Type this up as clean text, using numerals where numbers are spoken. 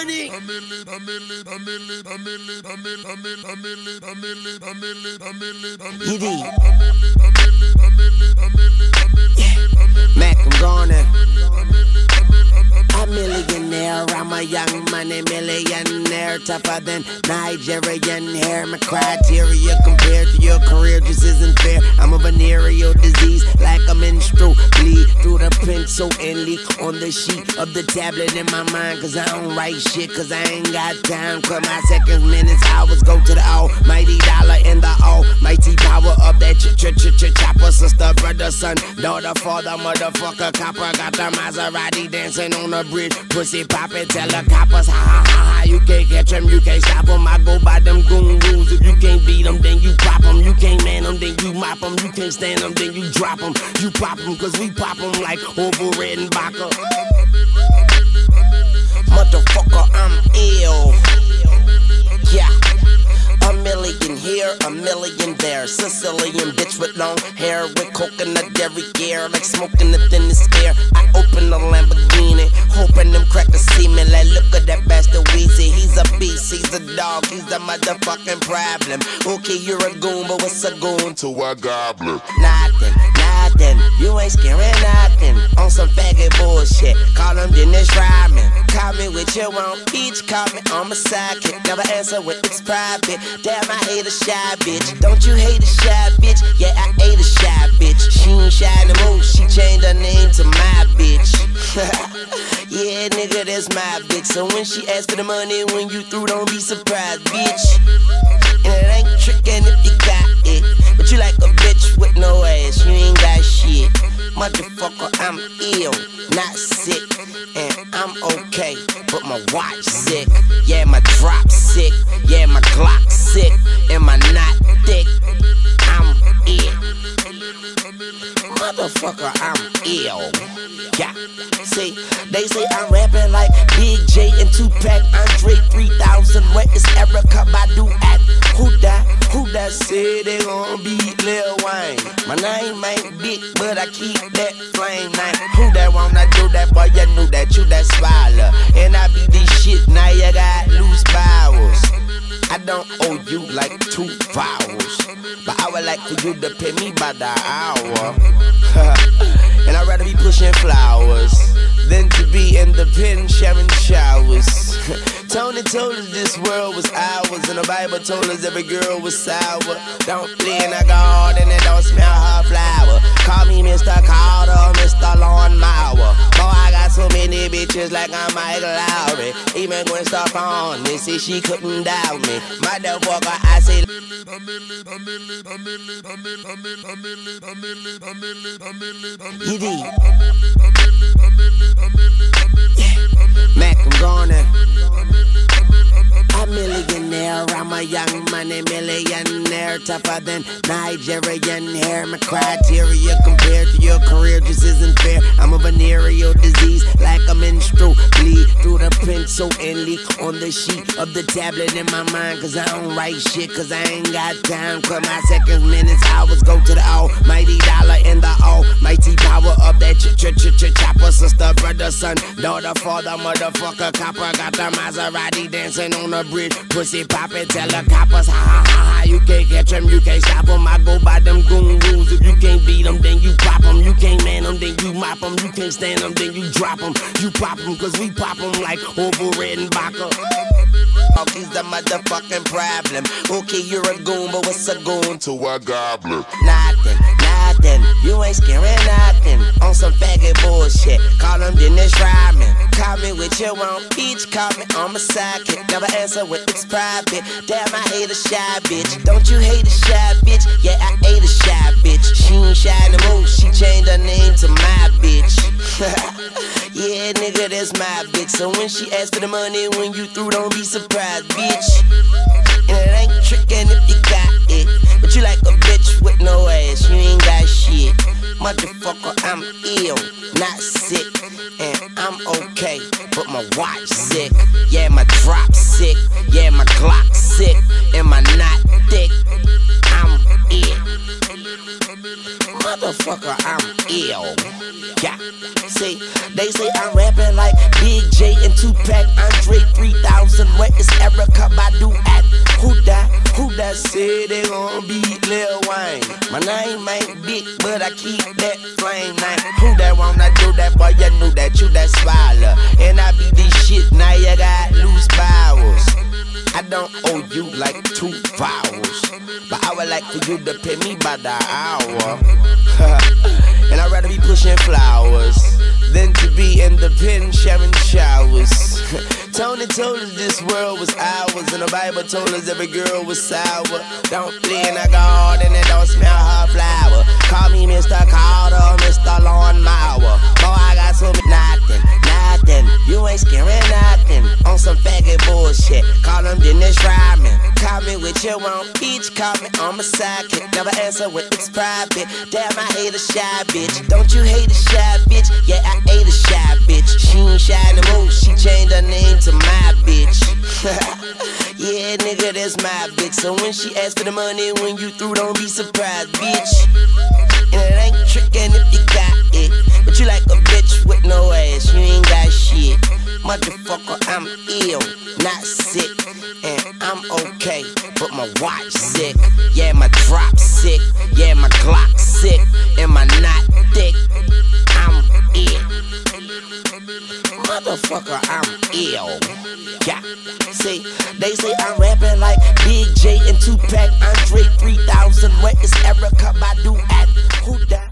money. Mac, I'm gonna. A millionaire, I'm a young money millionaire, tougher than Nigerian hair. My criteria compared to your career just isn't fair. I'm a venereal disease, like a menstrual bleed through the pencil and leak on the sheet of the tablet in my mind. Cause I don't write shit, cause I ain't got time. Cause my seconds, minutes, hours go to the almighty dollar and the almighty power of that chopper. Sister, brother, son, daughter, father, motherfucker, copper. Got the Maserati dancing on the bridge, pussy poppin', tell the coppers, ha ha ha ha. You can't catch them, you can't stop them. I go by them goon rules. If you can't beat them, then you pop them. You can't man them, then you mop them. You can't stand them, then you drop them. You pop them, cause we pop them like Orville Redenbacher. Motherfucker, I'm ill. Yeah. A million here, a million there. Sicilian bitch with long hair, with coconut every year, like smoking the thinnest air. I open the Lamborghini, hoping them crackers see me. Like, look at that bastard Weezy. He's a beast, he's a dog, he's the motherfucking problem. Okay, you're a goon, but what's a goon to a goblin? Nothing, nothing. You ain't scaring nothing. On some faggot bullshit. Call him Dennis Rodman. Call me with your own peach. Call me on my sidekick. Never answer when it's private. Damn, I hate a shy bitch. Don't you hate a shy bitch? Yeah, I hate a shy bitch. She ain't shy no more. She changed her name to my bitch. Yeah, nigga, that's my bitch. So when she asks for the money, when you through, don't be surprised, bitch. And it ain't trickin' if you got it. But you like a bitch with no ass. You ain't got shit. Motherfucker, I'm ill, not sick. And I'm okay, but my watch sick. Yeah, my drop sick. Yeah, my Glock sick. And my knot thick. I'm ill. Motherfucker, I'm ill. Yeah, see, they say I'm rapping like Big J and Tupac, Andre 3000. Where is Erykah Badu at? Who that say they gon' beat Lil Wayne? My name ain't big, but I keep that flame name. Who that wanna do that, boy? You knew that, you that swallow. And I be this shit, now you got loose bowels. I don't owe you like 2 vowels, but I would like for you to pay me by the hour. And I'd rather be pushing flowers than to be in the pen sharing showers. Tony told us this world was ours, and the Bible told us every girl was sour. Don't play in a garden and don't smell her flower. Call me Mr. Carter, Mr. Lawnmower. Boy, I got so many bitches like I'm Michael Lowry. Even Gwen Stefani, they say she couldn't doubt me. Motherfucker, I say Mac, I'm gonna. A millionaire, I'm a young money millionaire, tougher than Nigerian hair. My criteria compared to your career just isn't fair. I'm a venereal disease, like a menstrual bleed through the pencil and leak on the sheet of the tablet in my mind. Cause I don't write shit, cause I ain't got time. Cause my seconds, minutes, hours go to the almighty dollar and the almighty power of that chopper. Sister, brother, son, daughter, father, motherfucker, copper. Got the Maserati dancing on the bridge, pussy poppin', tell the coppers, ha ha ha ha. You can't catch them, you can't stop them. I go by them goon rules. If you can't beat them, then you pop them. You can't man them, then you mop them. You can't stand them, then you drop them. You pop them, cause we pop them like Orville Redenbacher. He's the motherfucking problem. Okay, you're a goon, but what's a goon to a goblin? Nothing, nothing. You ain't scaring nothing. On some faggot bullshit. Call him Dennis Rodman. Call me with your own peach. Call me on my sidekick. Never answer when it's private. Damn, I hate a shy bitch. Don't you hate a shy bitch? Yeah, I hate a shy bitch. She ain't shy no more. She changed her name to my bitch. Yeah, nigga, that's my bitch. So when she asks for the money, when you through, don't be surprised, bitch. And it ain't trickin' if you got it. But you like a bitch with no ass. You ain't got shit. Motherfucker, I'm ill, not sick. And I'm okay, but my watch sick. Yeah, my drop sick. Yeah, my Glock sick. And my knot thick. I'm ill. Motherfucker. Motherfucker, I'm ill. Yeah, see, they say I'm rapping like Big J and Tupac, Andre 3000. Where is Erykah Badu at? Who that said they gon' beat Lil Wayne? My name ain't big, but I keep that flame name. Who that wanna do that, boy? You knew that, you that swallow. And I be this shit, now you got loose powers. I don't owe you like 2 vowels, but I would like for you to pay me by the hour. And I'd rather be pushing flowers than to be in the pen sharing showers. Tony told us this world was ours, and the Bible told us every girl was sour. Don't play in a garden and don't smell her flower. Call me Mr. Carter, Mr. Lawnmower. Boy, I got so nothing. You ain't scaring nothing on some faggot bullshit. Call them Dennis Rodman. Call me with your own bitch. Call me on my sidekick. Never answer when it's private. Damn, I hate a shy bitch. Don't you hate a shy bitch? Yeah, I hate a shy bitch. She ain't shy no more. She changed her name to my bitch. Yeah, nigga, that's my bitch. So when she asks for the money, when you through, don't be surprised, bitch. And it ain't trickin' if you got it, but you like a bitch with no ass. You ain't got shit. Motherfucker, I'm ill, not sick. And I'm okay, but my watch sick. Yeah, my drop sick. Yeah, my Glock sick. And my knot thick. I'm ill. Motherfucker, I'm ill. Yeah, see, they say I'm rapping like Big J and Tupac, Andre 3000. Where is Erykah Badu at? Who that?